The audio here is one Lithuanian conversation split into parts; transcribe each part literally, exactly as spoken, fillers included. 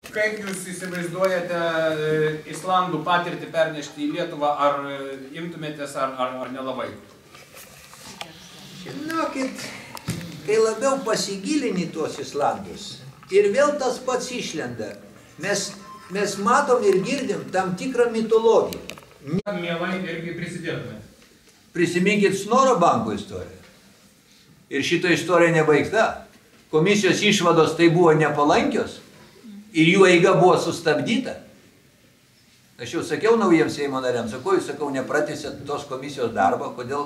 Kaip jūs įsivaizduojate Islandų patirtį pernešti į Lietuvą, ar imtumėtės, ar, ar, ar nelabai? Žinokit, kai labiau pasigilini tuos Islandus ir vėl tas pats išlenda, mes, mes matom ir girdim tam tikrą mitologiją. Mielai irgi prisidėtume. Prisiminkit Snoro banko istoriją. Ir šita istorija nebaigta. Komisijos išvados tai buvo nepalankios ir jų eiga buvo sustabdyta. Aš jau sakiau naujiems Seimo nariams, sakau, jūs sakau, nepratęsėt tos komisijos darbą, kodėl?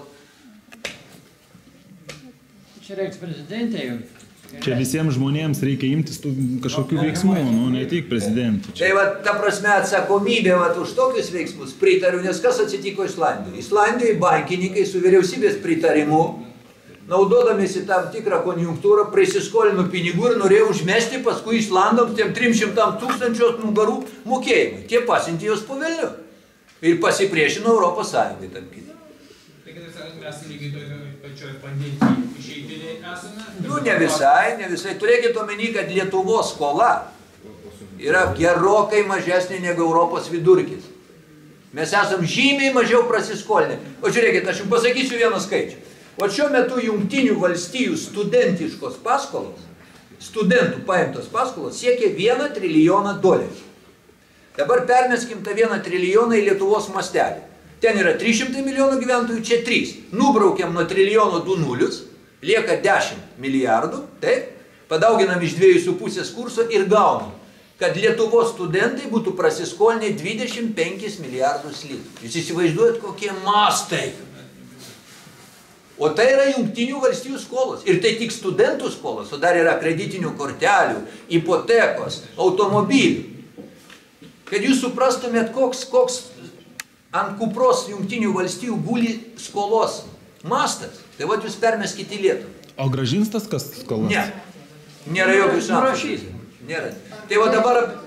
Čia reiks prezidentė jau. Čia visiems žmonėms reikia imtis tų kažkokių veiksmų, nu, ne tik prezidentų. Tai va, ta prasme atsakomybė va, už tokius veiksmus pritariu, nes kas atsitiko Islandijoje? Islandijoje bankininkai su vyriausybės pritarimu, naudodamėsi tam tikrą konjunktūrą, prisiskolino pinigų ir norėjo užmesti paskui Islandams tiem trim šimtam tūkstančių nugarų mokėjimai. Tie pasiuntė jos po velniu. Ir pasipriešino Europos Sąjungai tam kitą. Mes lygiai toje pačioje pandemijoje išeitiniai esame? Nu, ne visai, ne visai. Turėkite omeny, kad Lietuvos skola yra gerokai mažesnė negu Europos vidurkis. Mes esam žymiai mažiau prasiskolinę. O žiūrėkit, aš jums pasakysiu vieną skaičių. O šiuo metu Jungtinių valstijų studentiškos paskolos, studentų paimtos paskolos siekia vieną trilijoną dolerių. Dabar permeskim tą vieną trilijoną į Lietuvos mastelį. Ten yra trys šimtai milijonų gyventojų, čia trys. Nubraukiam nuo trilijono du nulius, lieka dešimt milijardų, taip, padauginam iš dviejų su pusės kurso ir gaunam, kad Lietuvos studentai būtų prasiskolinę dvidešimt penkis milijardus litų. Jūs įsivaizduojat, kokie mastai. O tai yra Jungtinių valstijų skolos. Ir tai tik studentų skolos, o dar yra kreditinių kortelių, hipotekos, automobilių. Kad jūs suprastumėt, koks, koks ant kupros Jungtinių valstijų guli skolos mastas. Tai vat jūs permeskite į Lietuvą. O grąžins tas kas skolas? Ne. Nėra jokių šansų. Nėra. Tai va dabar